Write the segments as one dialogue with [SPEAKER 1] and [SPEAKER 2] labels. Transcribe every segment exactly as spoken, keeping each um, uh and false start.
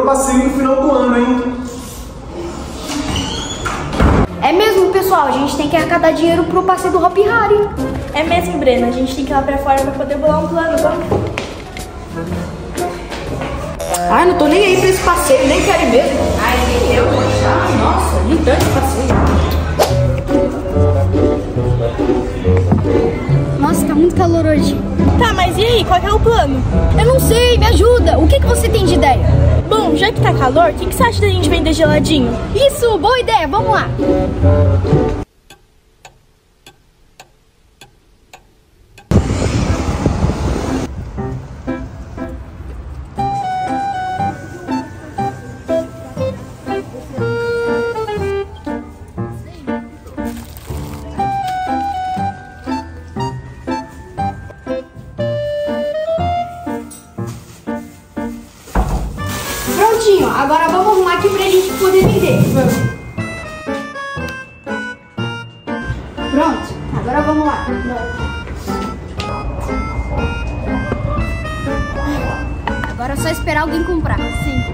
[SPEAKER 1] o passeio no final do ano, hein?
[SPEAKER 2] É mesmo, pessoal, a gente tem que arrecadar dinheiro pro passeio do Hopi Hari.
[SPEAKER 3] É mesmo, Breno, a gente tem que ir lá pra fora pra poder bolar um plano, vamos?
[SPEAKER 2] Ai, não tô nem aí pra esse passeio, nem quero ir mesmo.
[SPEAKER 3] Ai, nem eu,
[SPEAKER 2] Ah, nossa, irritante passeio. Nossa, tá muito calor hoje.
[SPEAKER 3] Tá, mas e aí, qual que é o plano?
[SPEAKER 2] Eu não sei, me ajuda. O que, que você tem de ideia?
[SPEAKER 3] Bom, já que tá calor, o que, que você acha da gente vender geladinho?
[SPEAKER 2] Isso, boa ideia, vamos lá. Prontinho, agora vamos arrumar aqui pra gente poder vender. Vamos. Pronto, agora vamos lá. Agora é só esperar alguém comprar. Sim.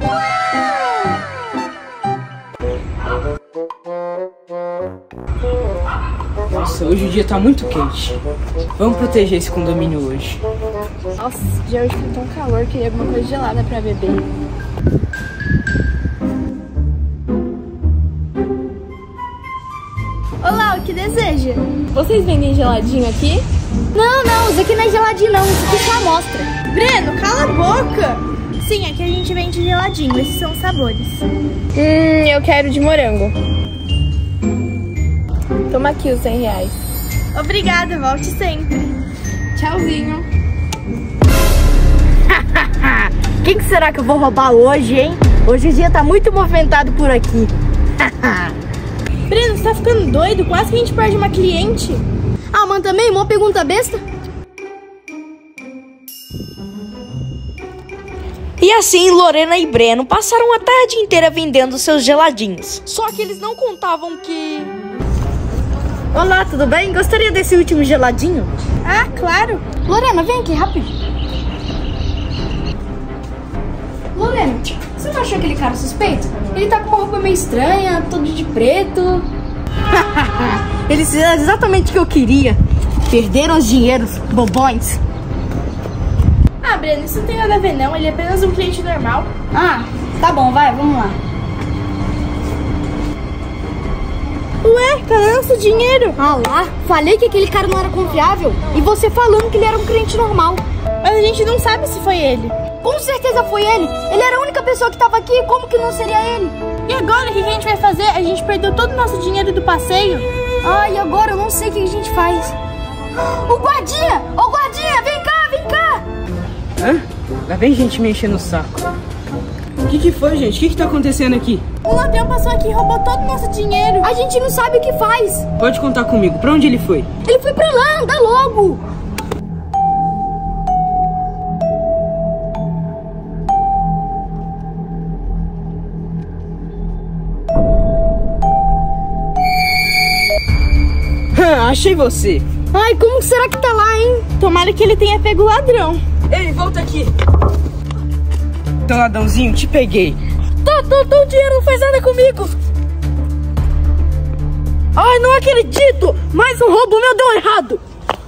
[SPEAKER 4] Nossa, hoje o dia tá muito quente. Vamos proteger esse condomínio hoje.
[SPEAKER 3] Nossa, já hoje tá tão calor, queria alguma coisa gelada pra beber. Olá, o que deseja? Vocês vendem geladinho aqui?
[SPEAKER 2] Não, não, isso aqui não é geladinho não, isso aqui é só amostra.
[SPEAKER 3] Breno, cala a boca! Sim, aqui a gente vende geladinho, esses são os sabores. Hum, eu quero de morango. Toma aqui os cem reais. Obrigada, volte sempre. Tchauzinho.
[SPEAKER 2] Quem que será que eu vou roubar hoje, hein? Hoje o dia tá muito movimentado por aqui.
[SPEAKER 3] Breno, você tá ficando doido? Quase que a gente perde uma cliente.
[SPEAKER 2] Ah, mano, também, uma pergunta besta.
[SPEAKER 5] E assim, Lorena e Breno passaram a tarde inteira vendendo seus geladinhos. Só que eles não contavam que...
[SPEAKER 2] Olá, tudo bem? Gostaria desse último geladinho?
[SPEAKER 3] Ah, claro.
[SPEAKER 2] Lorena, vem aqui, rápido. Lorena, você não achou aquele cara suspeito? Ele tá com uma roupa meio estranha, todo de preto. Eles fizeram exatamente o que eu queria. Perderam os dinheiros, bobões.
[SPEAKER 3] Ah, Breno, isso não tem nada a ver não, ele é apenas um cliente normal.
[SPEAKER 2] Ah, tá bom, vai, vamos lá.
[SPEAKER 3] Ué, cadê nosso dinheiro?
[SPEAKER 2] Ah lá, falei que aquele cara não era confiável. E você falando que ele era um cliente normal.
[SPEAKER 3] Mas a gente não sabe se foi ele.
[SPEAKER 2] Com certeza foi ele. Ele era a única pessoa que tava aqui, como que não seria ele?
[SPEAKER 3] E agora, o que a gente vai fazer? A gente perdeu todo o nosso dinheiro do passeio.
[SPEAKER 2] Ah, e agora eu não sei o que a gente faz. O guardinha! Ô guardinha, vem cá, vem cá!
[SPEAKER 4] Hã? Lá vem gente me enchendo o saco. O que que foi, gente? O que que tá acontecendo aqui?
[SPEAKER 3] O ladrão passou aqui e roubou todo o nosso dinheiro.
[SPEAKER 2] A gente não sabe o que faz.
[SPEAKER 4] Pode contar comigo. Pra onde ele foi?
[SPEAKER 2] Ele foi pra lá, anda logo!
[SPEAKER 4] Achei você.
[SPEAKER 2] Ai, como será que tá lá, hein?
[SPEAKER 3] Tomara que ele tenha pego o ladrão.
[SPEAKER 4] Ei, volta aqui. Teu ladrãozinho, te peguei.
[SPEAKER 2] Tô, tô, tô, o dinheiro não faz nada comigo. Ai, não acredito. Mais um roubo meu deu errado.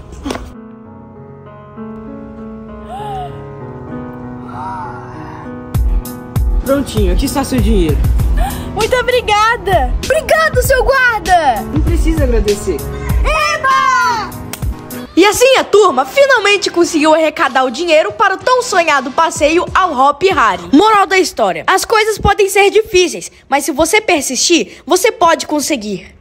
[SPEAKER 4] Prontinho, aqui está seu dinheiro.
[SPEAKER 3] Muito obrigada.
[SPEAKER 2] Obrigado, seu guarda.
[SPEAKER 4] Não precisa agradecer.
[SPEAKER 2] Eba!
[SPEAKER 5] E assim a turma finalmente conseguiu arrecadar o dinheiro para o tão sonhado passeio ao Hopi Hari. Moral da história: as coisas podem ser difíceis, mas se você persistir, você pode conseguir.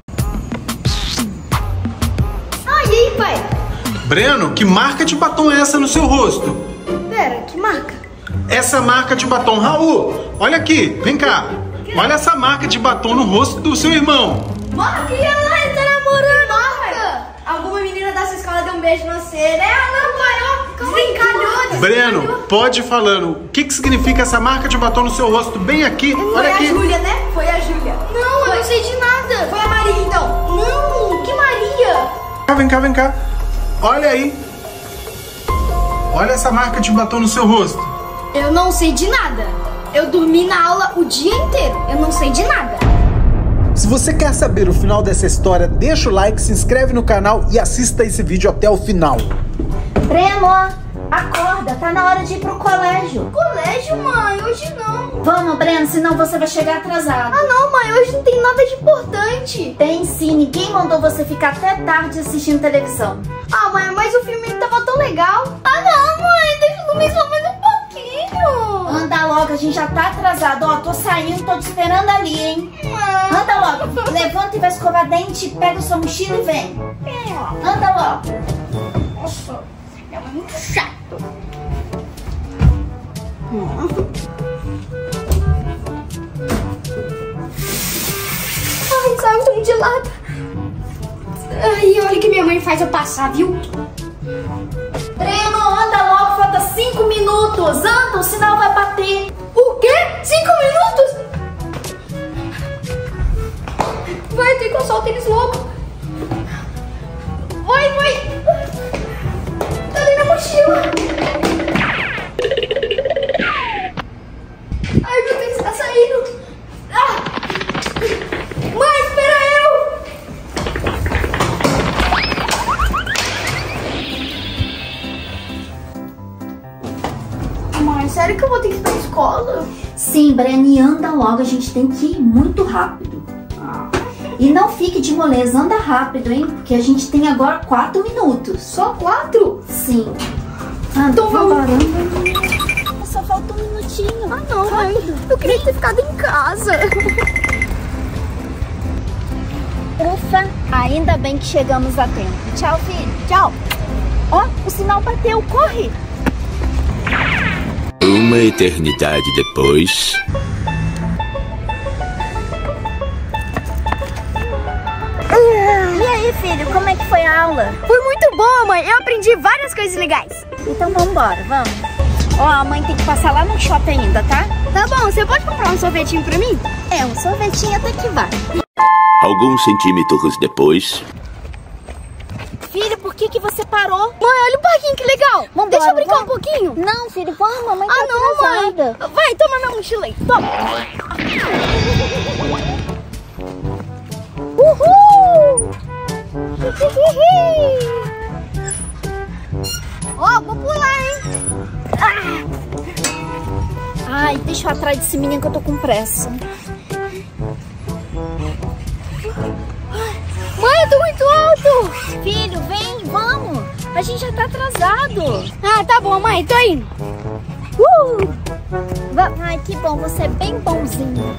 [SPEAKER 2] Ah, e aí, pai?
[SPEAKER 1] Breno, que marca de batom é essa no seu rosto?
[SPEAKER 2] Pera, que marca?
[SPEAKER 1] Essa marca de batom. Raul, olha aqui, vem cá. Olha essa marca de batom no rosto do seu irmão.
[SPEAKER 2] Marca, e ela ele tá namorando, marca. Alguma menina da sua escola deu um beijo no você, né? Ela parou, desencalhou,
[SPEAKER 1] Breno, pode ir falando. O que que significa essa marca de batom no seu rosto bem aqui?
[SPEAKER 2] Foi
[SPEAKER 1] Olha
[SPEAKER 2] a
[SPEAKER 1] aqui.
[SPEAKER 2] Júlia, né? Foi a Júlia. Não, eu não sei de nada. Foi a Maria, então. Não, que Maria?
[SPEAKER 1] Ah, vem cá, vem cá. Olha aí. Olha essa marca de batom no seu rosto.
[SPEAKER 2] Eu não sei de nada. Eu dormi na aula o dia inteiro. Eu não sei de nada.
[SPEAKER 1] Se você quer saber o final dessa história, deixa o like, se inscreve no canal e assista esse vídeo até o final.
[SPEAKER 3] Breno, acorda, tá na hora de ir pro colégio.
[SPEAKER 2] Colégio, mãe? Hoje não.
[SPEAKER 3] Vamos, Breno, senão você vai chegar atrasado.
[SPEAKER 2] Ah, não, mãe, hoje não tem nada de importante.
[SPEAKER 3] Tem sim, ninguém mandou você ficar até tarde assistindo televisão.
[SPEAKER 2] Ah, mãe, mas o filme tava tão legal. Ah, não, mãe, deixa eu dormir só mais um pouquinho.
[SPEAKER 3] Anda logo, a gente já tá atrasado. Ó, tô saindo, tô te esperando ali, hein?
[SPEAKER 2] Ah.
[SPEAKER 3] Anda logo, levanta e vai escovar dente, pega sua mochila e vem. Anda logo.
[SPEAKER 2] Nossa, é muito chato. Ai, saiu tão gelada. Ai, olha o que minha mãe faz eu passar, viu?
[SPEAKER 3] Breno, anda logo, falta cinco minutos. Anda, o sinal vai bater.
[SPEAKER 2] O quê? Cinco minutos? Vai ter que eu solto eles logo. Vai, vai. Cadê minha mochila? Ai, meu Deus, tá saindo. Ah. Mãe, espera eu. Mãe, sério que eu vou ter que ir pra escola?
[SPEAKER 3] Sim, Breno, anda logo, a gente tem que ir muito rápido. E não fique de moleza, anda rápido, hein? Porque a gente tem agora quatro minutos.
[SPEAKER 2] Só quatro?
[SPEAKER 3] Sim. Anda,
[SPEAKER 2] Então
[SPEAKER 3] vamos.
[SPEAKER 2] vamos.
[SPEAKER 3] Só falta um minutinho.
[SPEAKER 2] Ah, não, mãe. Eu queria ter ficado em casa.
[SPEAKER 3] Ufa, ainda bem que chegamos a tempo. Tchau, filho. Tchau. Ó, o sinal bateu, corre.
[SPEAKER 6] Uma eternidade depois.
[SPEAKER 3] E aí, filho, como é que foi a aula?
[SPEAKER 2] Foi muito boa, mãe. Eu aprendi várias coisas legais.
[SPEAKER 3] Então vamos embora, vamos. Ó, a mãe tem que passar lá no shopping ainda, tá?
[SPEAKER 2] Tá bom, você pode comprar um sorvetinho pra mim?
[SPEAKER 3] É, um sorvetinho até que vai.
[SPEAKER 6] Alguns centímetros depois.
[SPEAKER 3] Filho, por que que você parou?
[SPEAKER 2] Mãe, olha o parquinho, que legal.
[SPEAKER 3] Vambora,
[SPEAKER 2] Deixa eu brincar
[SPEAKER 3] vamos.
[SPEAKER 2] um pouquinho.
[SPEAKER 3] Não, filho, vamos, mamãe tá
[SPEAKER 2] Ah, não,
[SPEAKER 3] atrasada.
[SPEAKER 2] mãe. Vai, toma minha mochila aí. Toma.
[SPEAKER 3] Uhul!
[SPEAKER 2] Ó, vou pular, hein?
[SPEAKER 3] Ai, deixa eu atrás desse menino que eu tô com pressa.
[SPEAKER 2] Mãe, eu tô muito alto.
[SPEAKER 3] Filho, vem, vamos. A gente já tá atrasado.
[SPEAKER 2] Ah, tá bom, mãe, tô indo.
[SPEAKER 3] Uh! Va- Ai, que bom, você é bem bonzinho.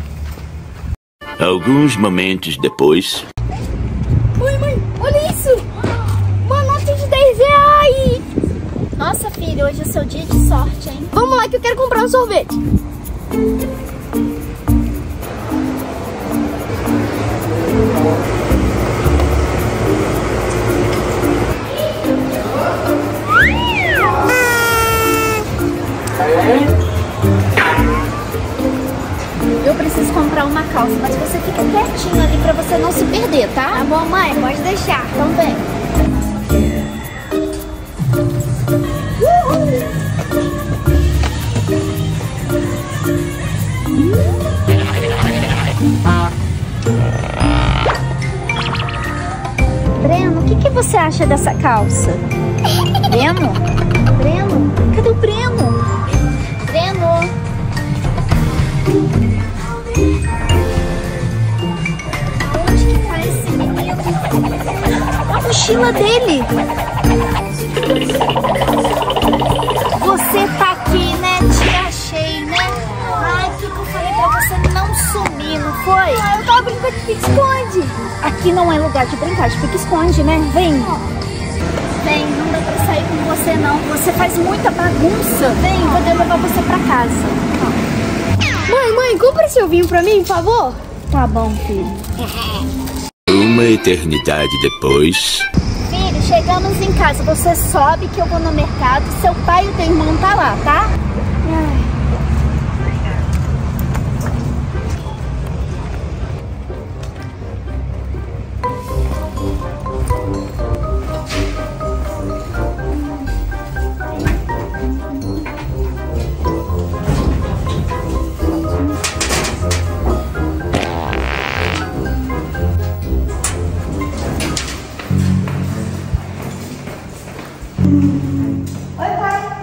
[SPEAKER 6] Alguns momentos depois.
[SPEAKER 2] Mãe, mãe, olha isso. Uma nota de dez reais.
[SPEAKER 3] Nossa, filho, hoje é seu dia de sorte, hein?
[SPEAKER 2] Vamos lá que eu quero comprar um sorvete.
[SPEAKER 3] Eu preciso comprar uma calça, mas você fica quietinho ali pra você não se perder, tá?
[SPEAKER 2] Tá bom, mãe, pode deixar.
[SPEAKER 3] Então vem. Breno, o que, que você acha dessa calça? Breno? Breno? Cadê o Breno? Breno? Onde que tá esse menino? A mochila dele! Você tá aqui, né? Te achei, né? Ai, o que, que eu falei pra você não sumir, não foi?
[SPEAKER 2] Ah, eu tava brincando de pique-esconde.
[SPEAKER 3] Aqui não é lugar de brincar de pique-esconde, né? Vem. Vem, não dá pra sair com você não. Você faz muita bagunça. Vem, vou levar você pra casa.
[SPEAKER 2] Mãe, mãe, compra esse ovinho pra mim, por favor.
[SPEAKER 3] Tá bom, filho.
[SPEAKER 6] Uma eternidade depois.
[SPEAKER 3] Filho, chegamos em casa. Você sobe que eu vou no mercado. Seu pai e o teu irmão tá lá, tá? Ai.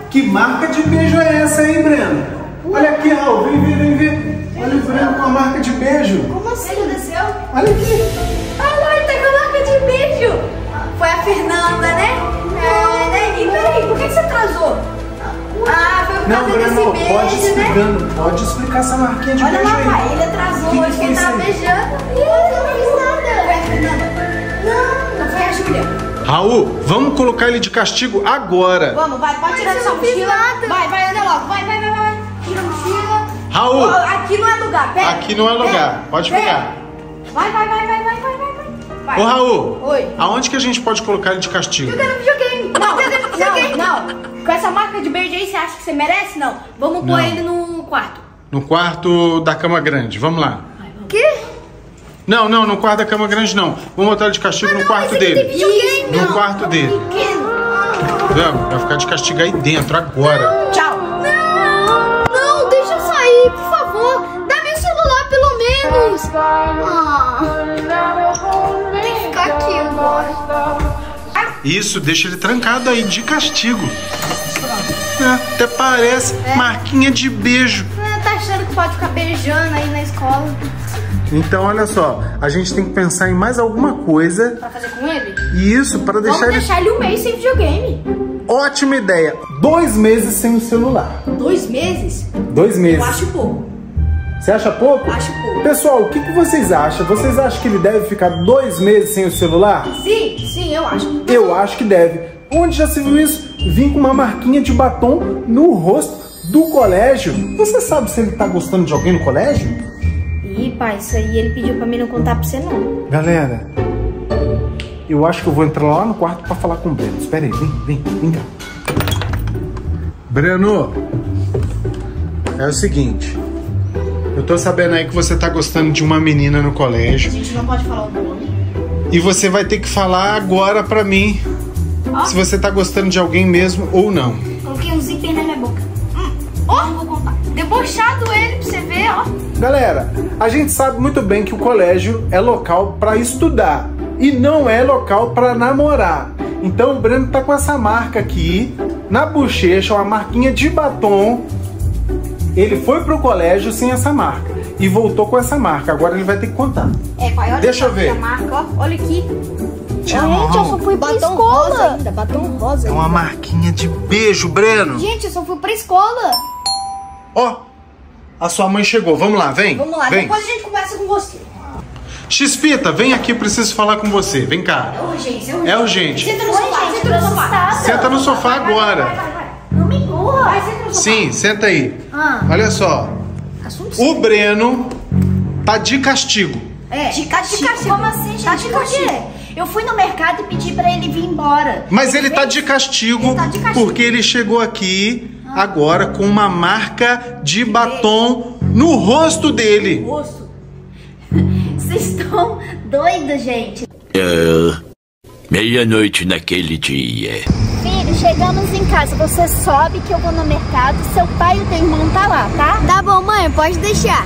[SPEAKER 1] Que marca de beijo é essa, hein, Breno? Olha aqui, Raul, vem ver, vem ver. Olha o Breno com a marca de beijo.
[SPEAKER 2] Como assim? Aconteceu?
[SPEAKER 1] Olha aqui.
[SPEAKER 2] Ah, lá, ele tá com a marca de beijo. Foi a Fernanda, né? É, né? E peraí, por que você atrasou? Ah, foi por
[SPEAKER 1] Não,
[SPEAKER 2] causa
[SPEAKER 1] Breno,
[SPEAKER 2] desse
[SPEAKER 1] pode
[SPEAKER 2] beijo, né?
[SPEAKER 1] explicando, pode explicar essa marquinha de
[SPEAKER 2] Olha
[SPEAKER 1] beijo
[SPEAKER 2] lá,
[SPEAKER 1] aí.
[SPEAKER 2] pai, ele atrasou
[SPEAKER 1] Que
[SPEAKER 2] hoje,
[SPEAKER 1] que
[SPEAKER 2] que ele
[SPEAKER 1] foi
[SPEAKER 2] tava
[SPEAKER 1] isso aí?
[SPEAKER 2] beijando. Ih, eu não fiz nada. Foi a Fernanda? Não, não foi a Júlia.
[SPEAKER 1] Raul, vamos colocar ele de castigo agora.
[SPEAKER 2] Vamos, vai, pode tirar sua mochila. Vai, vai, anda logo, vai, vai, vai, vai. Tira a mochila.
[SPEAKER 1] Raul,
[SPEAKER 2] Oh, aqui não é lugar, pega.
[SPEAKER 1] aqui não é lugar, pode
[SPEAKER 2] Pega.
[SPEAKER 1] pegar.
[SPEAKER 2] Vai, vai, vai, vai, vai, vai, vai. vai.
[SPEAKER 1] Ô, Raul,
[SPEAKER 2] Oi.
[SPEAKER 1] aonde que a gente pode colocar ele de castigo?
[SPEAKER 2] Jogando videogame. Não, jogando videogame. Não, não. Com essa marca de beijo aí, você acha que você merece? Não. Vamos pôr
[SPEAKER 1] Não.
[SPEAKER 2] ele no quarto.
[SPEAKER 1] No quarto da cama grande, vamos lá.
[SPEAKER 2] Quê?
[SPEAKER 1] Não, não, no quarto da cama grande não. Vamos botar ele de castigo no quarto dele.
[SPEAKER 2] videogame.
[SPEAKER 1] No quarto dele.
[SPEAKER 2] Pequeno.
[SPEAKER 1] Vamos, vai ficar de castigo aí dentro agora.
[SPEAKER 2] Tchau. Não, não, deixa eu sair, por favor. Dá meu celular, pelo menos. Ah, tem que ficar aqui agora.
[SPEAKER 1] Isso, deixa ele trancado aí de castigo. É, até parece marquinha de beijo.
[SPEAKER 2] Ah, tá achando que pode ficar beijando aí na escola
[SPEAKER 1] Então, olha só, a gente tem que pensar em mais alguma coisa.
[SPEAKER 2] pra fazer com ele?
[SPEAKER 1] E isso para deixar
[SPEAKER 2] Vamos
[SPEAKER 1] ele...
[SPEAKER 2] deixar ele um mês sem videogame.
[SPEAKER 1] Ótima ideia. Dois meses sem o celular.
[SPEAKER 2] Dois meses?
[SPEAKER 1] Dois meses.
[SPEAKER 2] Eu acho pouco.
[SPEAKER 1] Você acha pouco?
[SPEAKER 2] Acho pouco.
[SPEAKER 1] Pessoal, o que, que vocês acham? Vocês acham que ele deve ficar dois meses sem o celular?
[SPEAKER 2] Sim, sim, eu acho.
[SPEAKER 1] Eu acho que deve. Onde já se viu isso? Vim com uma marquinha de batom no rosto do colégio. Você sabe se ele tá gostando de alguém no colégio?
[SPEAKER 2] Ih, pai, isso aí ele pediu pra mim não contar pra você, não.
[SPEAKER 1] Galera, eu acho que eu vou entrar lá no quarto pra falar com o Breno. Espera aí, vem, vem, vem cá. Breno, é o seguinte. Eu tô sabendo aí que você tá gostando de uma menina no colégio.
[SPEAKER 2] A gente não pode falar o nome.
[SPEAKER 1] E você vai ter que falar agora pra mim se você tá gostando de alguém mesmo ou não.
[SPEAKER 2] Coloquei um zíper na minha boca. Hum, ó, não vou contar. Debochado ele pra você ver, ó.
[SPEAKER 1] Galera, a gente sabe muito bem que o colégio é local pra estudar e não é local pra namorar. Então o Breno tá com essa marca aqui na bochecha, uma marquinha de batom. Ele foi pro colégio sem essa marca e voltou com essa marca. Agora ele vai ter que contar.
[SPEAKER 2] É, pai, olha
[SPEAKER 1] Deixa eu
[SPEAKER 2] aqui
[SPEAKER 1] ver.
[SPEAKER 2] a marca, ó. Olha aqui.
[SPEAKER 1] Tchau.
[SPEAKER 2] Gente, eu só fui pra
[SPEAKER 3] Batom
[SPEAKER 2] escola.
[SPEAKER 3] rosa ainda, batom rosa
[SPEAKER 1] É uma marquinha de beijo, Breno.
[SPEAKER 2] Gente, eu só fui pra escola.
[SPEAKER 1] Ó, a sua mãe chegou. Vamos lá, vem.
[SPEAKER 2] Vamos lá,
[SPEAKER 1] vem.
[SPEAKER 2] depois a gente conversa com você.
[SPEAKER 1] X-Fita, vem aqui, preciso falar com você. Vem cá.
[SPEAKER 2] É urgência, é urgência.
[SPEAKER 1] É urgente.
[SPEAKER 2] Senta no sofá, senta no sofá.
[SPEAKER 1] Senta no sofá
[SPEAKER 2] Vai, vai,
[SPEAKER 1] agora.
[SPEAKER 2] vai, vai, vai. Não me empurra. Vai, senta no sofá.
[SPEAKER 1] Sim, senta aí.
[SPEAKER 2] Ah.
[SPEAKER 1] Olha só.
[SPEAKER 2] Assunto
[SPEAKER 1] O Breno tá de castigo.
[SPEAKER 2] É.
[SPEAKER 3] De castigo?
[SPEAKER 2] castigo.
[SPEAKER 3] Como assim, gente?
[SPEAKER 2] Tá de
[SPEAKER 3] Por quê?
[SPEAKER 2] castigo.
[SPEAKER 3] Eu fui no mercado e pedi pra ele vir embora.
[SPEAKER 1] Mas ele tá de castigo,
[SPEAKER 2] Ele tá de castigo.
[SPEAKER 1] porque ele chegou aqui agora com uma marca de batom no rosto dele.
[SPEAKER 2] Rosto.
[SPEAKER 3] Vocês estão doidos, gente.
[SPEAKER 6] Ah, meia-noite naquele dia.
[SPEAKER 3] Filho, chegamos em casa. Você sobe que eu vou no mercado. Seu pai e o teu irmão tá lá, tá?
[SPEAKER 2] Tá bom, mãe, pode deixar.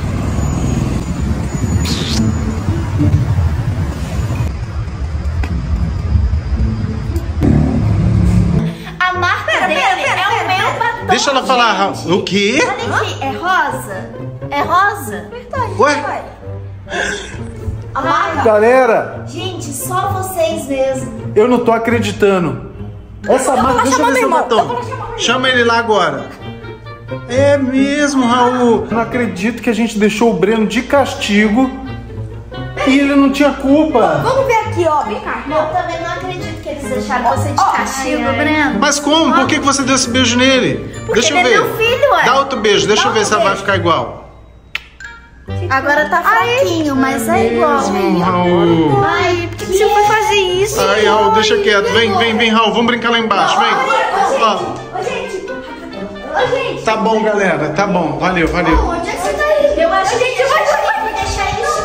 [SPEAKER 3] A marca dele é o meu batom.
[SPEAKER 1] Deixa ela falar. Ra-
[SPEAKER 3] gente.
[SPEAKER 1] O quê?
[SPEAKER 3] Olha aqui, é rosa. É rosa? Verdade.
[SPEAKER 1] Ué?
[SPEAKER 3] A marca.
[SPEAKER 1] Galera,
[SPEAKER 3] Gente, só vocês mesmo.
[SPEAKER 1] eu não tô acreditando. Essa marca, deixa eu ver seu batom. Chama ele lá agora. É mesmo, Raul. Não acredito que a gente deixou o Breno de castigo e ele não tinha culpa.
[SPEAKER 2] Vamos ver aqui, ó. Vem cá.
[SPEAKER 3] Eu também não acredito que eles deixaram você de castigo, Breno.
[SPEAKER 1] Mas como? Por que que você deu esse beijo nele? Deixa eu
[SPEAKER 3] ele
[SPEAKER 1] ver.
[SPEAKER 3] é meu filho, ué.
[SPEAKER 1] Dá outro beijo, deixa
[SPEAKER 3] Dá
[SPEAKER 1] eu ver
[SPEAKER 3] outro
[SPEAKER 1] se ela vai
[SPEAKER 3] beijo.
[SPEAKER 1] ficar igual.
[SPEAKER 3] Agora tá fraquinho, mas é igual.
[SPEAKER 1] Hum, Raul.
[SPEAKER 3] Ai,
[SPEAKER 2] Por que você foi fazer isso?
[SPEAKER 1] Ai, Raul, deixa quieto. Vem, vem, vem, Raul. Vamos brincar lá embaixo, vem. Ó,
[SPEAKER 3] Ô, gente. Ô, gente.
[SPEAKER 1] tá bom, galera. Tá bom. Valeu, valeu.
[SPEAKER 2] Onde é que você tá indo?
[SPEAKER 3] Eu acho que a gente vai ter que deixar isso de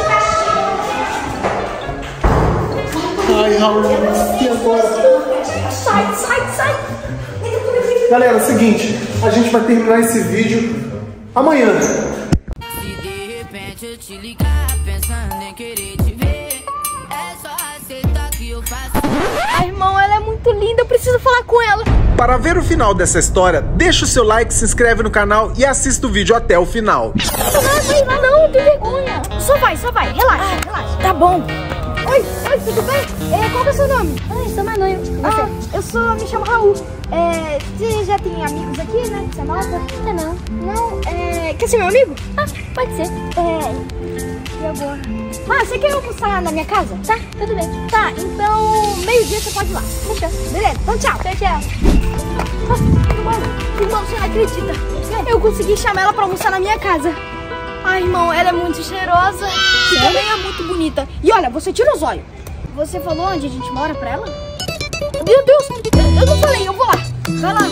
[SPEAKER 3] castigo.
[SPEAKER 1] Ai, Raul. E agora?
[SPEAKER 3] Sai, sai, sai.
[SPEAKER 1] Galera, é o seguinte. A gente vai terminar esse vídeo amanhã.
[SPEAKER 7] Se de repente eu te ligar pensando em querer te ver, é só aceitar que eu faço.
[SPEAKER 2] Ai, irmão, ela é muito linda, eu preciso falar com ela.
[SPEAKER 1] Para ver o final dessa história, deixa o seu like, se inscreve no canal e assista o vídeo até o final.
[SPEAKER 3] Não, vai lá não, tem vergonha. Só vai, só vai, relaxa, relaxa.
[SPEAKER 2] Tá bom. Oi, oi, tudo bem? É, qual que é o seu nome?
[SPEAKER 3] Ai, sou Manu.
[SPEAKER 2] Ah, eu sou, me chamo Raul. É, você já tem amigos aqui, né? Você é nova?
[SPEAKER 3] Não, não.
[SPEAKER 2] Não, é, quer ser meu amigo?
[SPEAKER 3] Ah, pode ser.
[SPEAKER 2] É, e agora? Ah, você quer almoçar na minha casa?
[SPEAKER 3] Tá, tudo bem.
[SPEAKER 2] Tá, então meio-dia você pode ir lá.
[SPEAKER 3] Fechou.
[SPEAKER 2] Beleza, então tchau.
[SPEAKER 3] Tchau, tchau.
[SPEAKER 2] Ah, irmão, irmão, você não acredita. Eu consegui chamar ela pra almoçar na minha casa. Ai, irmão, ela é muito cheirosa e também é muito bonita. E olha, você tira os olhos.
[SPEAKER 3] Você falou onde a gente mora pra ela?
[SPEAKER 2] Meu Deus, eu não falei, eu vou lá. Vai lá.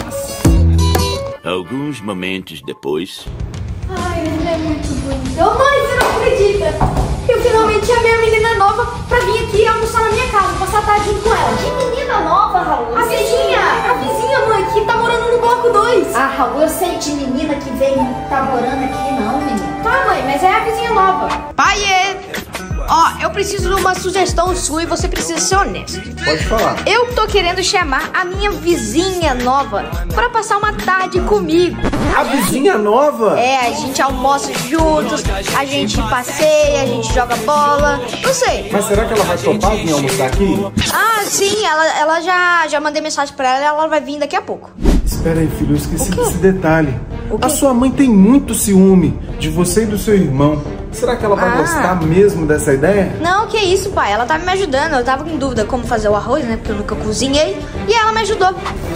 [SPEAKER 6] Alguns momentos depois.
[SPEAKER 2] Ai, ela é muito bonita. Ô, mãe, você não acredita? Eu finalmente chamei a menina nova pra vir aqui almoçar na minha casa, passar a tarde junto com ela.
[SPEAKER 3] Que menina nova, Raul.
[SPEAKER 2] A vizinha, a vizinha, mãe, que tá morando no bloco dois.
[SPEAKER 3] Ah, Raul, eu sei de menina que vem, tá morando aqui, não, menina.
[SPEAKER 2] Tá, mãe, mas é a vizinha nova.
[SPEAKER 5] Paiê! Ó, eu preciso de uma sugestão sua e você precisa ser honesto.
[SPEAKER 1] Pode falar.
[SPEAKER 5] Eu tô querendo chamar a minha vizinha nova pra passar uma tarde comigo.
[SPEAKER 1] A vizinha nova?
[SPEAKER 5] É, a gente almoça juntos, a gente passeia, a gente joga bola, não sei.
[SPEAKER 1] Mas será que ela vai topar vir almoçar aqui?
[SPEAKER 5] Ah, sim, ela, ela já, já mandei mensagem pra ela e ela vai vir daqui a pouco.
[SPEAKER 1] Espera aí, filho, eu esqueci desse detalhe. A sua mãe tem muito ciúme de você e do seu irmão. Será que ela vai
[SPEAKER 5] Ah.
[SPEAKER 1] gostar mesmo dessa ideia?
[SPEAKER 5] Não, que isso, pai, ela tava me ajudando, eu tava com dúvida como fazer o arroz, né, porque eu nunca cozinhei, e ela me ajudou.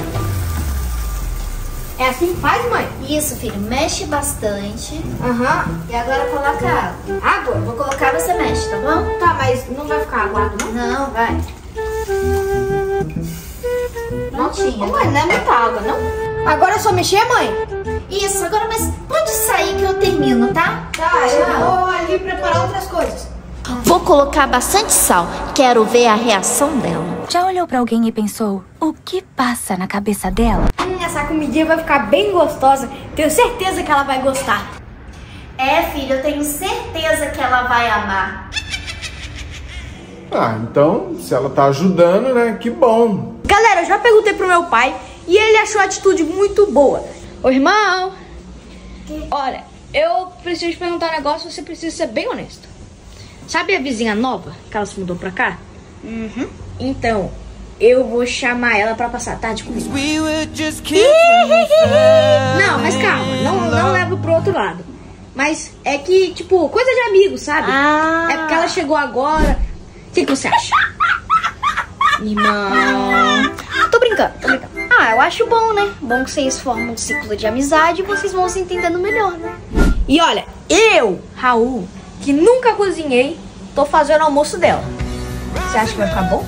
[SPEAKER 2] É assim que faz, mãe?
[SPEAKER 3] Isso, filho, mexe bastante.
[SPEAKER 2] Aham.
[SPEAKER 3] E agora coloca
[SPEAKER 2] Água?
[SPEAKER 3] Vou colocar, você mexe, tá bom?
[SPEAKER 2] Tá, mas não vai ficar aguado, não?
[SPEAKER 3] Não, vai. Não tinha.
[SPEAKER 2] Ô, mãe, não é muita água, não? Agora é só mexer, mãe?
[SPEAKER 3] Isso, agora, mas pode sair que eu termino, tá?
[SPEAKER 2] Tá, eu vou ali preparar outras coisas.
[SPEAKER 3] Vou colocar bastante sal. Quero ver a reação dela.
[SPEAKER 8] Já olhou pra alguém e pensou, o que passa na cabeça dela?
[SPEAKER 2] Hum, essa comidinha vai ficar bem gostosa. Tenho certeza que ela vai gostar.
[SPEAKER 3] É, filho, eu tenho certeza que ela vai amar.
[SPEAKER 1] Ah, então, se ela tá ajudando, né? Que bom.
[SPEAKER 2] Galera, eu já perguntei pro meu pai e ele achou a atitude muito boa. Ô, irmão. Olha, eu preciso te perguntar um negócio, você precisa ser bem honesto. Sabe a vizinha nova, que ela se mudou pra cá?
[SPEAKER 3] Uhum.
[SPEAKER 2] Então, eu vou chamar ela pra passar a tarde comigo. Não, mas calma, não, não levo pro outro lado. Mas é que, tipo, coisa de amigo, sabe?
[SPEAKER 3] Ah.
[SPEAKER 2] É porque ela chegou agora. O que, que você acha? Irmão.
[SPEAKER 3] Tô brincando, tô brincando. Ah, eu acho bom, né? Bom que vocês formam um ciclo de amizade e vocês vão se entendendo melhor, né?
[SPEAKER 2] E olha, eu, Raul, que nunca cozinhei, tô fazendo o almoço dela. Você acha que vai ficar bom?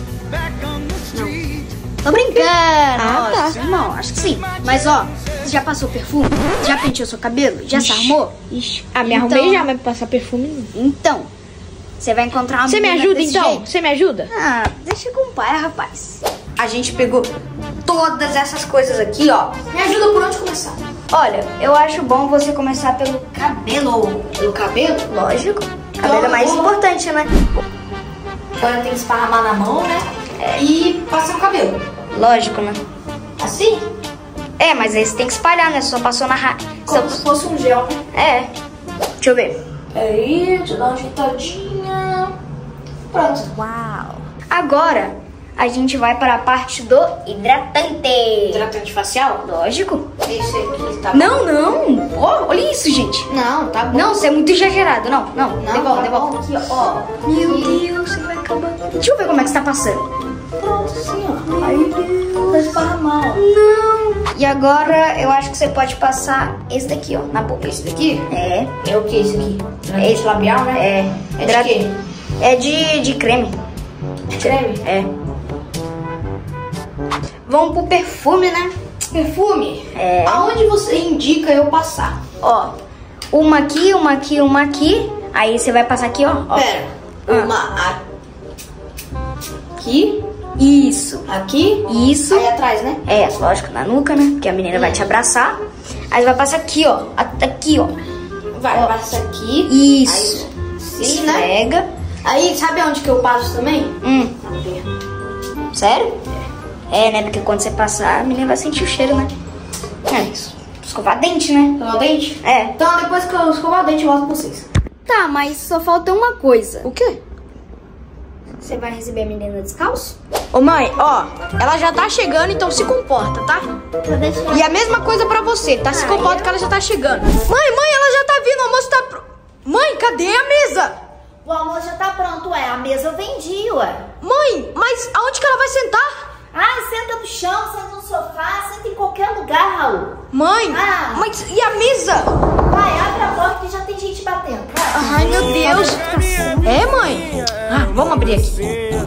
[SPEAKER 3] Tô brincando.
[SPEAKER 2] Ah, tá.
[SPEAKER 3] Nossa, irmão, acho que sim. Mas ó, você já passou perfume? Já penteou seu cabelo? Já se arrumou?
[SPEAKER 2] Ixi, ah, me
[SPEAKER 3] Então-
[SPEAKER 2] arrumei já, mas pra passar perfume não.
[SPEAKER 3] Então, você vai encontrar uma
[SPEAKER 2] Você me
[SPEAKER 3] menina
[SPEAKER 2] ajuda
[SPEAKER 3] desse
[SPEAKER 2] então?
[SPEAKER 3] jeito.
[SPEAKER 2] Você me ajuda?
[SPEAKER 3] Ah, deixa com o pai, rapaz.
[SPEAKER 5] A gente pegou todas essas coisas aqui, ó.
[SPEAKER 2] Me ajuda por onde começar?
[SPEAKER 5] Olha, eu acho bom você começar pelo cabelo.
[SPEAKER 2] Pelo cabelo?
[SPEAKER 5] Lógico. Cabelo é mais importante, né?
[SPEAKER 2] Agora tem que esparramar na mão, né? E passar no cabelo.
[SPEAKER 5] Lógico, né?
[SPEAKER 2] Assim?
[SPEAKER 5] É, mas aí você tem que espalhar, né? Só passou na ra...
[SPEAKER 2] Como se fosse um gel, né?
[SPEAKER 5] É. Deixa eu ver.
[SPEAKER 2] Aí, deixa eu dar uma ajeitadinha. Pronto.
[SPEAKER 8] Uau!
[SPEAKER 5] Agora, a gente vai para a parte do hidratante.
[SPEAKER 2] Hidratante facial?
[SPEAKER 5] Lógico.
[SPEAKER 2] Esse aqui tá
[SPEAKER 5] Não, não. Ó, olha isso, gente.
[SPEAKER 2] bom. Não, tá bom.
[SPEAKER 5] Não, você é muito exagerado. Não, não.
[SPEAKER 2] Não,
[SPEAKER 5] devolve,
[SPEAKER 2] tá
[SPEAKER 5] devolve.
[SPEAKER 2] bom. Aqui, ó.
[SPEAKER 5] Meu Deus, você vai acabar. Deixa eu ver como é que você tá passando.
[SPEAKER 2] Pronto, assim, ó. Aí, vai esparramar, ó.
[SPEAKER 5] Não. E agora, eu acho que você pode passar esse daqui, ó, na boca.
[SPEAKER 2] Esse daqui?
[SPEAKER 5] É.
[SPEAKER 2] É o que esse aqui?
[SPEAKER 5] É
[SPEAKER 2] Esse labial, né?
[SPEAKER 5] É.
[SPEAKER 2] É de quê?
[SPEAKER 5] É de, de creme.
[SPEAKER 2] Creme?
[SPEAKER 5] É. Vamos pro perfume, né?
[SPEAKER 2] Perfume?
[SPEAKER 5] É.
[SPEAKER 2] Aonde você indica eu passar?
[SPEAKER 5] Ó, uma aqui, uma aqui, uma aqui. Aí você vai passar aqui, ó. ó.
[SPEAKER 2] Pera.
[SPEAKER 5] Ah.
[SPEAKER 2] Uma aqui,
[SPEAKER 5] Isso.
[SPEAKER 2] aqui,
[SPEAKER 5] Isso.
[SPEAKER 2] aí atrás, né?
[SPEAKER 5] É, lógico, na nuca, né? Porque a menina vai te abraçar. Aí vai passar aqui, ó. Até aqui, ó.
[SPEAKER 2] Vai, passa aqui.
[SPEAKER 5] Isso.
[SPEAKER 2] Aí, sim, né?
[SPEAKER 5] Esfrega.
[SPEAKER 2] Aí, sabe onde que eu passo também?
[SPEAKER 5] Hum.
[SPEAKER 2] Na perna. Sério? É, né? Porque quando você passar, a menina vai sentir o cheiro, né? É isso. Escovar dente, né?
[SPEAKER 5] Escovar o dente?
[SPEAKER 2] É.
[SPEAKER 5] Então depois que eu escovar o dente, eu volto com vocês.
[SPEAKER 2] Tá, mas só falta uma coisa.
[SPEAKER 5] O quê?
[SPEAKER 2] Você vai receber a menina descalço?
[SPEAKER 5] Ô mãe, ó, ela já tá chegando, então se comporta, tá? E a mesma coisa pra você, tá? Se comporta que ela já tá chegando. Mãe, mãe, ela já tá vindo, o almoço tá pronto. Mãe, cadê a mesa?
[SPEAKER 3] O almoço já tá pronto, ué. A mesa eu vendi, ué.
[SPEAKER 5] Mãe, mas aonde que ela vai sentar?
[SPEAKER 3] Ai, senta no chão, senta no sofá, senta em qualquer lugar, Raul.
[SPEAKER 5] Mãe,
[SPEAKER 3] Ah.
[SPEAKER 5] mas e a mesa?
[SPEAKER 3] Vai, abre a porta que já tem gente batendo. Vai.
[SPEAKER 5] Ai, meu Deus. É, mãe? Ah, vamos abrir aqui.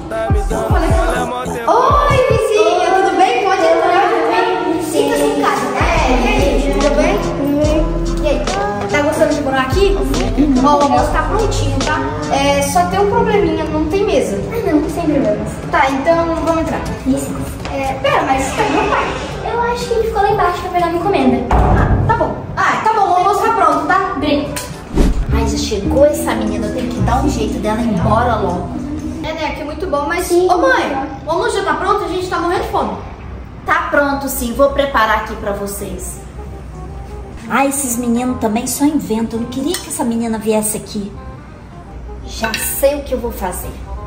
[SPEAKER 2] Oi, vizinha, tudo bem? Pode entrar. Sinta-se em casa. É, e aí, tudo bem? E aí, tá gostando de morar aqui? Ó, o almoço tá prontinho, tá? É, só tem um probleminha, não tem mesa.
[SPEAKER 3] Ah, não, sem problemas.
[SPEAKER 2] Tá, então vamos entrar.
[SPEAKER 3] Isso.
[SPEAKER 2] É, pera, mas cadê meu pai?
[SPEAKER 3] Eu acho que ele ficou lá embaixo pra pegar minha encomenda.
[SPEAKER 2] Ah, tá bom. Ah, tá bom, o almoço tá pronto, tá?
[SPEAKER 3] Bem. Ai, já chegou essa menina, eu tenho que dar um jeito dela ir embora logo.
[SPEAKER 2] É, né, que é muito bom, mas...
[SPEAKER 3] Sim.
[SPEAKER 2] Ô, mãe, o almoço já tá pronto, a gente tá morrendo de fome.
[SPEAKER 3] Tá pronto, sim. Vou preparar aqui pra vocês. Ai, esses meninos também só inventam. Eu não queria que essa menina viesse aqui. Já sei o que eu vou fazer.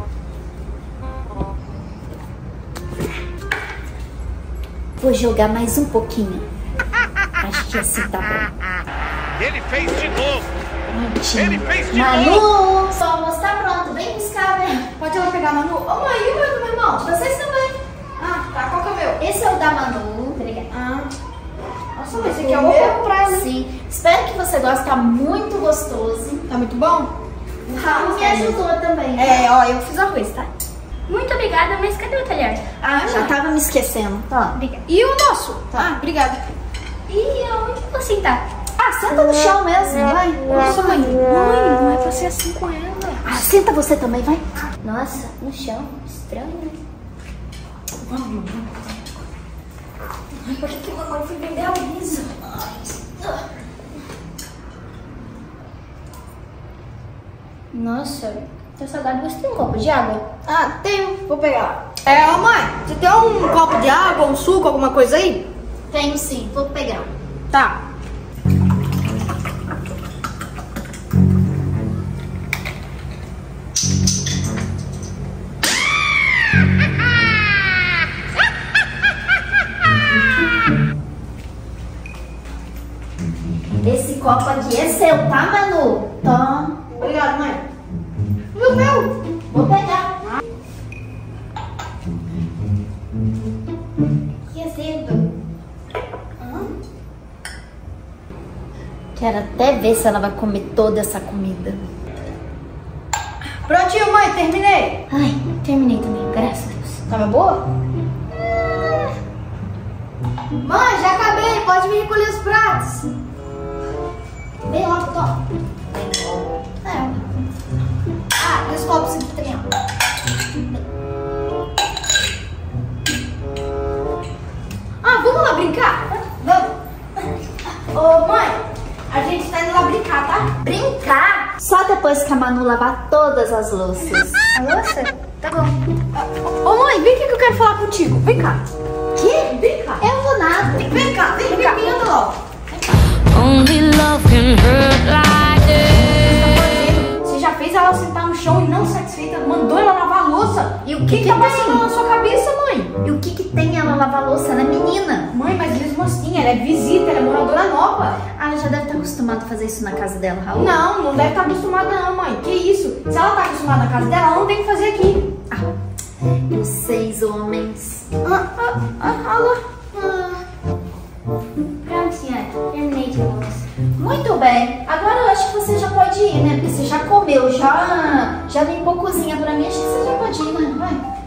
[SPEAKER 3] Vou jogar mais um pouquinho. Acho que assim tá bom.
[SPEAKER 9] Ele fez de novo.
[SPEAKER 3] Prontinho.
[SPEAKER 9] Ele fez de
[SPEAKER 3] Manu,
[SPEAKER 9] novo.
[SPEAKER 3] só almoço tá pronto. Vem buscar, né?
[SPEAKER 2] Pode ela pegar, Manu? Ô, mãe, e o meu do meu irmão?
[SPEAKER 3] Vocês também.
[SPEAKER 2] Ah, tá, qual que é o meu?
[SPEAKER 3] Esse é o da Manu. Obrigada.
[SPEAKER 2] Ah. Nossa, mas esse aqui é o meu pra ela.
[SPEAKER 3] Sim. Espero que você goste. Tá muito gostoso.
[SPEAKER 2] Tá muito bom?
[SPEAKER 3] O Raul me ajudou também.
[SPEAKER 2] É, ó, eu fiz arroz, tá?
[SPEAKER 3] Muito obrigada, mas cadê o talher?
[SPEAKER 2] Ah,
[SPEAKER 3] Já tava me esquecendo. Tá.
[SPEAKER 2] Obrigada. E o nosso? Ah, obrigada.
[SPEAKER 3] E onde eu vou sentar? Ah, senta no chão mesmo, vai.
[SPEAKER 2] Nossa, mãe. Mãe, não é pra ser assim com ela.
[SPEAKER 3] Ah, senta você também, vai. Nossa, no chão. Estranho, né?
[SPEAKER 2] Vamos, vamos.
[SPEAKER 3] Ai, por que que a mamãe foi vender a Lisa? Nossa, tô saudade. Você tem um copo de água?
[SPEAKER 2] Ah, tenho. Vou pegar. É, ô mãe, você tem um copo de água, um suco, alguma coisa aí?
[SPEAKER 3] Tenho sim, vou pegar.
[SPEAKER 2] Tá.
[SPEAKER 3] Esse copo aqui é seu, tá, Manu? Toma.
[SPEAKER 2] Obrigado, mãe. E o meu?
[SPEAKER 3] Vou pegar. Que azedo. Quero até ver se ela vai comer toda essa comida.
[SPEAKER 2] Prontinho, mãe, terminei.
[SPEAKER 3] Ai, terminei também, graças a Deus.
[SPEAKER 2] Tava boa? Mãe, já acabei, pode vir recolher os pratos.
[SPEAKER 3] Vem logo, toma.
[SPEAKER 2] É. Ah, e os copos aqui também, ó. Ah, vamos lá brincar? Vamos. Ô, mãe, a gente tá indo lá brincar, tá?
[SPEAKER 3] Brincar? Só depois que a Manu lavar todas as louças.
[SPEAKER 2] A louça? Tá bom. Ô, mãe, vem aqui que eu quero falar contigo. Vem cá.
[SPEAKER 3] Que?
[SPEAKER 2] Vem cá.
[SPEAKER 3] Eu vou nada.
[SPEAKER 2] Vem cá, vem, vem cá. Vem, anda logo.
[SPEAKER 7] Only love can hurt like this.
[SPEAKER 2] Você já fez ela sentar no chão e não satisfeita, mandou ela lavar a louça.
[SPEAKER 3] E o que
[SPEAKER 2] que,
[SPEAKER 3] que
[SPEAKER 2] tá passando
[SPEAKER 3] tem?
[SPEAKER 2] na sua cabeça, mãe?
[SPEAKER 3] E o que que tem ela lavar louça? Ela é menina.
[SPEAKER 2] Mãe, mas mesmo assim, ela é visita, ela é moradora nova.
[SPEAKER 3] Ah, ela já deve estar acostumada a fazer isso na casa dela, Raul.
[SPEAKER 2] Não, não deve estar acostumada não, mãe. Que isso? Se ela tá acostumada na casa dela, ela não tem que fazer aqui.
[SPEAKER 3] Ah, vocês homens.
[SPEAKER 2] Ah, ah, ah, alô?
[SPEAKER 3] Ah. Pronto, senhora. Terminei de louça. Muito bem. Agora eu acho que você já pode ir, né? Porque você já comeu, já, já limpou a cozinha pra mim. Acho que você já pode ir, né? Vai.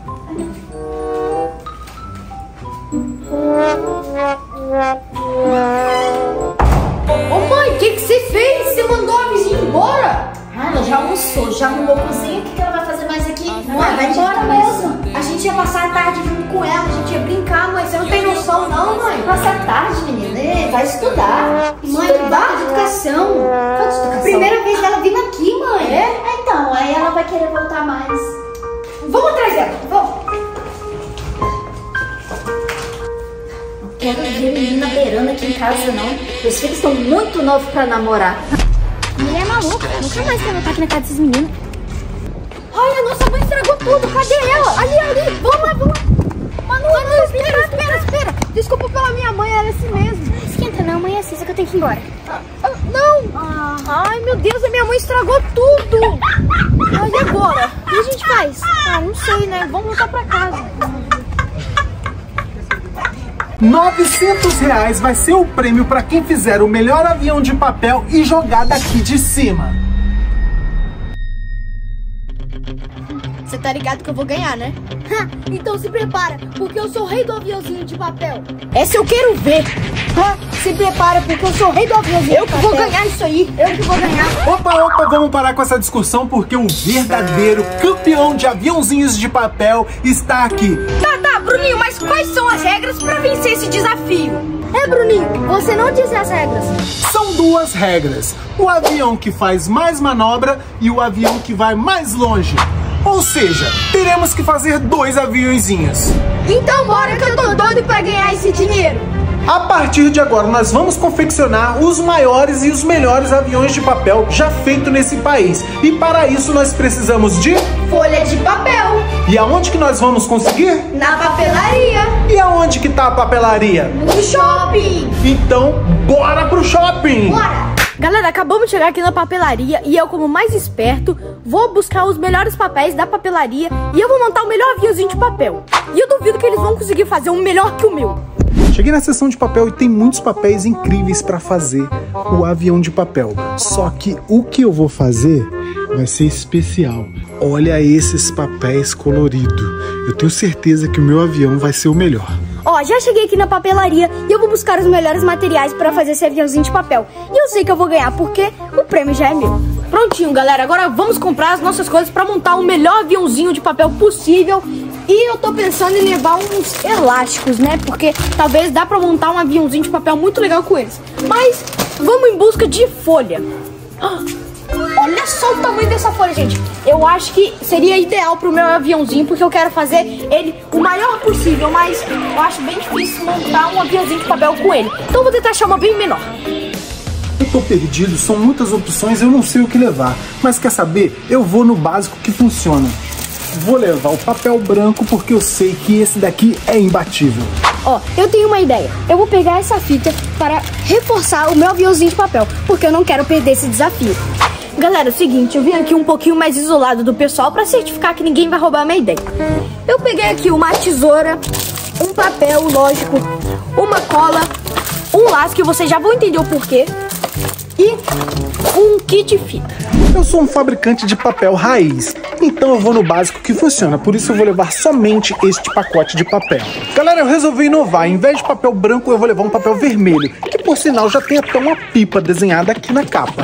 [SPEAKER 2] Ô mãe, o que, que você fez? Você mandou a vizinha embora?
[SPEAKER 3] Ah, ela já almoçou, já arrumou a cozinha. O que que ela vai fazer mais aqui?
[SPEAKER 2] Mãe, vai embora mesmo. A gente ia passar a tarde junto com ela, a gente ia brincar, mãe. Você não tem noção não, mãe.
[SPEAKER 3] Passa a tarde, menina. Ei, vai estudar.
[SPEAKER 2] Mãe, dá de educação.
[SPEAKER 3] Qual de educação?
[SPEAKER 2] Primeira vez dela vindo aqui, mãe.
[SPEAKER 3] É? Então, aí ela vai querer voltar mais.
[SPEAKER 2] Vamos atrás dela, vamos.
[SPEAKER 3] ver menina beirando aqui em casa, não. Meus filhos estão muito novos pra namorar.
[SPEAKER 2] Mulher maluca, nunca mais quero estar aqui na casa desses meninos. Ai, a nossa mãe estragou tudo, cadê ela? Ali, ali, vamos lá, vamos lá. Manu, Manu, espera, espera, espera. Desculpa pela minha mãe, ela é assim mesmo.
[SPEAKER 3] Não esquenta não, mãe é assim, só que eu tenho que ir embora.
[SPEAKER 2] Ah, ah, não! Ah. Ai, meu Deus, a minha mãe estragou tudo. Ai, e agora? O que a gente faz? Ah, não sei, né? Vamos voltar pra casa.
[SPEAKER 1] novecentos reais vai ser o prêmio para quem fizer o melhor avião de papel e jogar daqui de cima.
[SPEAKER 2] Você tá ligado que eu vou ganhar, né? Ha, então se prepara, porque eu sou o rei do aviãozinho de papel. Essa eu quero ver. Ha, se prepara, porque eu sou o rei do aviãozinho eu de papel. Eu que vou ganhar isso aí. Eu que vou ganhar.
[SPEAKER 1] Opa, opa, vamos parar com essa discussão, porque o verdadeiro campeão de aviãozinhos de papel está aqui.
[SPEAKER 5] Tá, tá, Bruninho, mas quais são as regras para vencer esse desafio?
[SPEAKER 2] É, Bruninho, você não diz as regras.
[SPEAKER 1] São duas regras. O avião que faz mais manobra e o avião que vai mais longe. Ou seja, teremos que fazer dois aviãozinhos.
[SPEAKER 2] Então bora que eu tô doido pra ganhar esse dinheiro.
[SPEAKER 1] A partir de agora nós vamos confeccionar os maiores e os melhores aviões de papel já feitos nesse país. E para isso nós precisamos de
[SPEAKER 2] folha de papel.
[SPEAKER 1] E aonde que nós vamos conseguir?
[SPEAKER 2] Na papelaria.
[SPEAKER 1] E aonde que tá a papelaria?
[SPEAKER 2] No shopping.
[SPEAKER 1] Então, bora pro shopping.
[SPEAKER 2] Bora. Galera, acabamos de chegar aqui na papelaria e eu, como mais esperto, vou buscar os melhores papéis da papelaria e eu vou montar o melhor aviãozinho de papel. E eu duvido que eles vão conseguir fazer um melhor que o meu.
[SPEAKER 1] Cheguei na seção de papel e tem muitos papéis incríveis para fazer o avião de papel. Só que o que eu vou fazer vai ser especial. Olha esses papéis coloridos. Eu tenho certeza que o meu avião vai ser o melhor.
[SPEAKER 2] Ó, já cheguei aqui na papelaria e eu vou buscar os melhores materiais para fazer esse aviãozinho de papel. E eu sei que eu vou ganhar porque o prêmio já é meu. Prontinho, galera. Agora vamos comprar as nossas coisas para montar o melhor aviãozinho de papel possível. E eu tô pensando em levar uns elásticos, né? Porque talvez dá pra montar um aviãozinho de papel muito legal com eles. Mas vamos em busca de folha. Ah, olha só o tamanho dessa folha, gente. Eu acho que seria ideal pro meu aviãozinho, porque eu quero fazer ele o maior possível. Mas eu acho bem difícil montar um aviãozinho de papel com ele. Então eu vou tentar achar uma bem menor.
[SPEAKER 1] Eu tô perdido, são muitas opções, eu não sei o que levar. Mas quer saber? Eu vou no básico que funciona. Vou levar o papel branco porque eu sei que esse daqui é imbatível.
[SPEAKER 2] Ó, eu tenho uma ideia. Eu vou pegar essa fita para reforçar o meu aviãozinho de papel, porque eu não quero perder esse desafio. Galera, é o seguinte, eu vim aqui um pouquinho mais isolado do pessoal para certificar que ninguém vai roubar a minha ideia. Eu peguei aqui uma tesoura, um papel, lógico, uma cola, um laço que vocês já vão entender o porquê, e um kit fita.
[SPEAKER 1] Eu sou um fabricante de papel raiz, então eu vou no básico que funciona, por isso eu vou levar somente este pacote de papel. Galera, eu resolvi inovar, em vez de papel branco eu vou levar um papel vermelho, que por sinal já tem até uma pipa desenhada aqui na capa.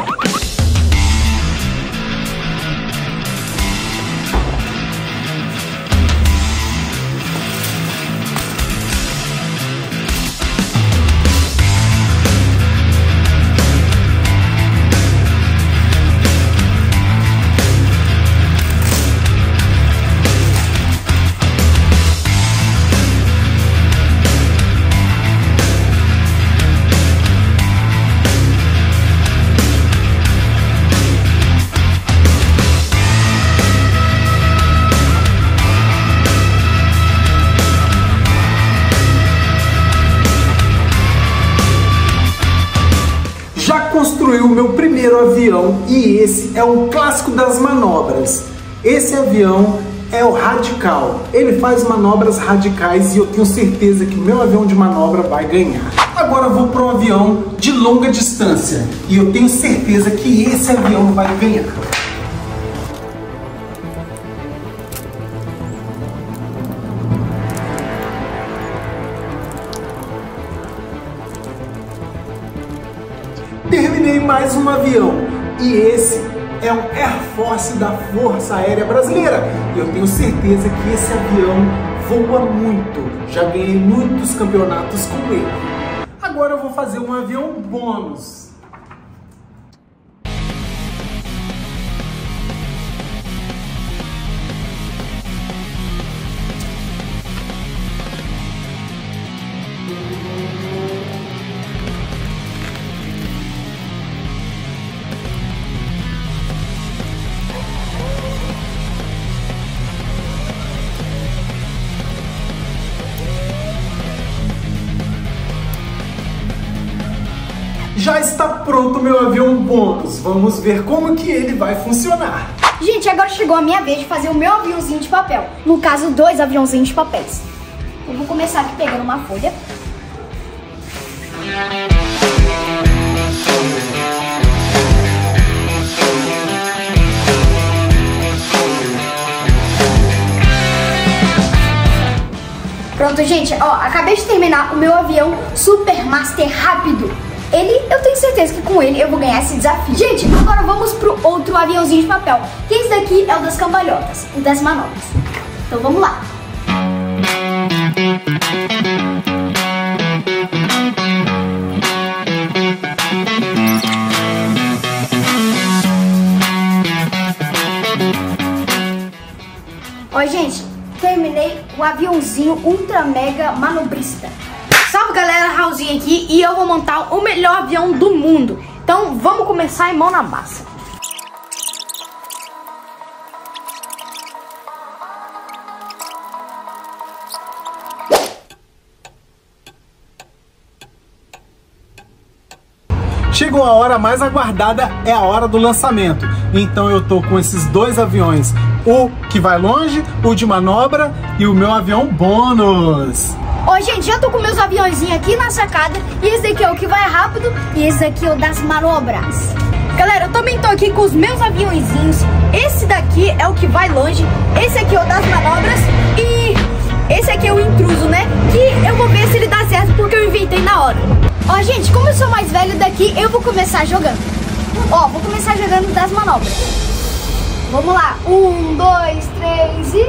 [SPEAKER 1] Construí o meu primeiro avião e esse é um clássico das manobras. Esse avião é o Radical. Ele faz manobras radicais e eu tenho certeza que o meu avião de manobra vai ganhar. Agora eu vou para um avião de longa distância e eu tenho certeza que esse avião vai ganhar. Terminei mais um avião e esse é um Air Force da Força Aérea Brasileira. Eu tenho certeza que esse avião voa muito. Já ganhei muitos campeonatos com ele. Agora eu vou fazer um avião bônus. Já está pronto o meu avião bônus. Vamos ver como que ele vai funcionar.
[SPEAKER 2] Gente, agora chegou a minha vez de fazer o meu aviãozinho de papel. No caso, dois aviãozinhos de papéis. Eu vou começar aqui pegando uma folha. Pronto, gente, ó, acabei de terminar o meu avião Super Master Rápido. Ele, eu tenho certeza que com ele eu vou ganhar esse desafio. Gente, agora vamos pro outro aviãozinho de papel. Que esse daqui é o das cambalhotas, o das manobras. Então vamos lá. Ó, gente, terminei o aviãozinho Ultra Mega Manobrista. Salve, galera, Raulzinho aqui e eu vou montar o melhor avião do mundo. Então vamos começar em mão na massa.
[SPEAKER 1] Chegou a hora mais aguardada, é a hora do lançamento. Então eu tô com esses dois aviões, o que vai longe, o de manobra e o meu avião bônus.
[SPEAKER 2] Ó, gente, já tô com meus aviãozinhos aqui na sacada. E esse daqui é o que vai rápido e esse daqui é o das manobras. Galera, eu também tô aqui com os meus aviãozinhos. Esse daqui é o que vai longe, esse aqui é o das manobras e esse aqui é o intruso, né? Que eu vou ver se ele dá certo porque eu inventei na hora. Ó, gente, como eu sou mais velho daqui, eu vou começar jogando. Ó, vou começar jogando das manobras. Vamos lá. Um, dois, três e...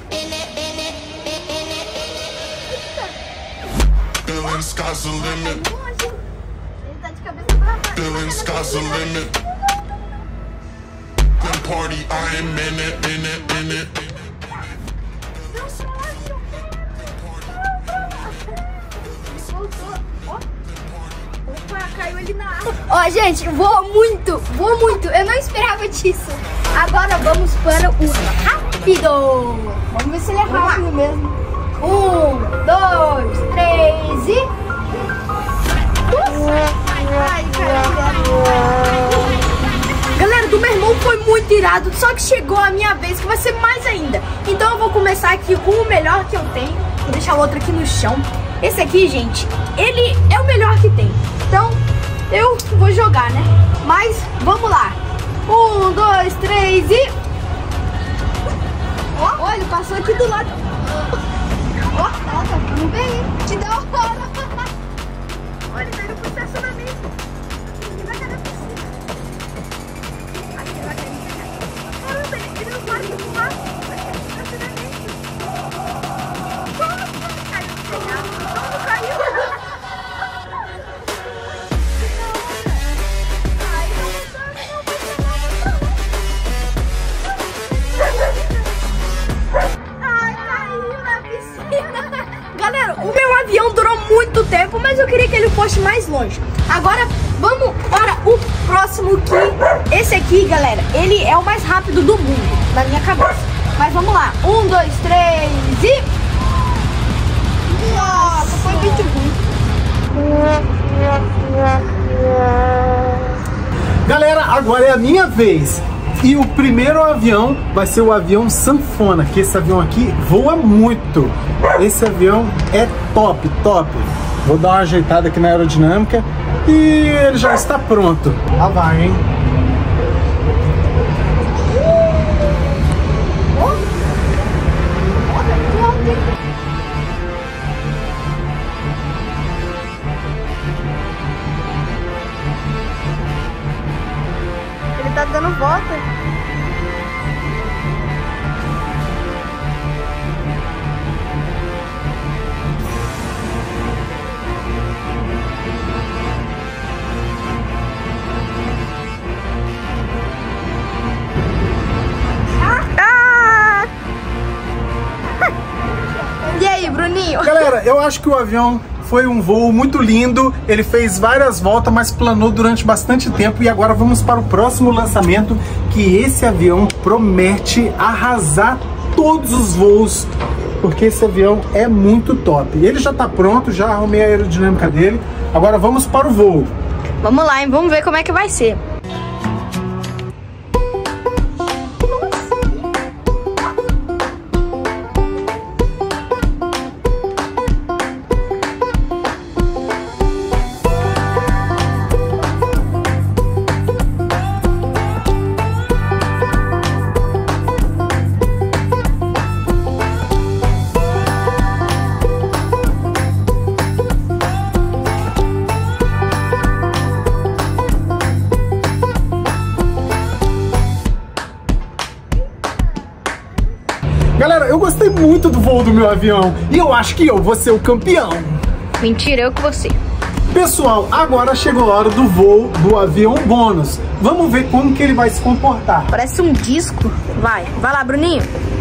[SPEAKER 9] Sky's the limit.
[SPEAKER 2] Ele tá de cabeça pra baixo.
[SPEAKER 9] Feeling sky's the limit. Then party, I am in it, in it, in it.
[SPEAKER 2] Opa, caiu ele na água. Ó, gente, voa muito, voa muito. Eu não esperava disso. Agora vamos para o rápido. Vamos ver se ele é rápido mesmo. Um, dois, três e... Ai, galera, do meu irmão foi muito irado, só que chegou a minha vez, que vai ser mais ainda. Então eu vou começar aqui com o melhor que eu tenho. Vou deixar o outro aqui no chão. Esse aqui, gente, ele é o melhor que tem. Então eu vou jogar, né? Mas vamos lá. Um, dois, três e... Ó, olha, passou aqui do lado. Ó, ela tá ficando bem, te dá uma hora. Olha, ele tá indo pro estacionamento. Ele vai cair na piscina. Aqui, ele vai cair. Caramba, ele, ele não para de empurrar. Vai cair no estacionamento. Como? Caiu no telhado. Como caiu? Ai, não, não, não, ai, caiu na piscina. Galera, o meu avião durou muito tempo, mas eu queria que ele fosse mais longe. Agora, vamos para o próximo, que esse aqui, galera, ele é o mais rápido do mundo, na minha cabeça. Mas vamos lá. Um, dois, três e... Nossa, foi muito ruim.
[SPEAKER 1] Galera, agora é a minha vez. E o primeiro avião vai ser o avião Sanfona, que esse avião aqui voa muito. Esse avião é top, top. Vou dar uma ajeitada aqui na aerodinâmica e ele já está pronto. Lá vai, hein?
[SPEAKER 2] Ele tá dando volta. E aí, Bruninho?
[SPEAKER 1] Galera, eu acho que o avião foi um voo muito lindo. Ele fez várias voltas, mas planou durante bastante tempo. E agora vamos para o próximo lançamento, que esse avião promete arrasar todos os voos, porque esse avião é muito top. Ele já está pronto, já arrumei a aerodinâmica dele. Agora vamos para o voo.
[SPEAKER 2] Vamos lá, hein? Vamos ver como é que vai ser.
[SPEAKER 1] Galera, eu gostei muito do voo do meu avião e eu acho que eu vou ser o campeão.
[SPEAKER 2] Mentira, eu que você.
[SPEAKER 1] Pessoal, agora chegou a hora do voo do avião bônus. Vamos ver como que ele vai se comportar.
[SPEAKER 2] Parece um disco. Vai, vai lá, Bruninho.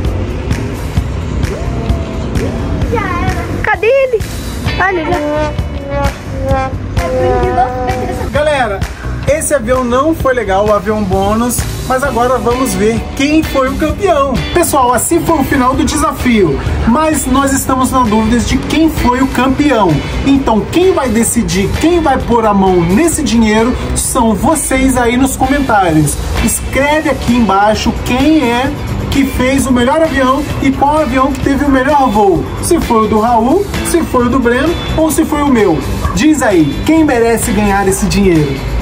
[SPEAKER 2] Já era. Cadê ele? Olha, já.
[SPEAKER 1] Galera, esse avião não foi legal, o avião bônus, mas agora vamos ver quem foi o campeão. Pessoal, assim foi o final do desafio, mas nós estamos na dúvida de quem foi o campeão. Então quem vai decidir, quem vai pôr a mão nesse dinheiro são vocês aí nos comentários. Escreve aqui embaixo quem é que fez o melhor avião e qual avião que teve o melhor voo. Se foi o do Raul, se foi o do Breno ou se foi o meu. Diz aí, quem merece ganhar esse dinheiro?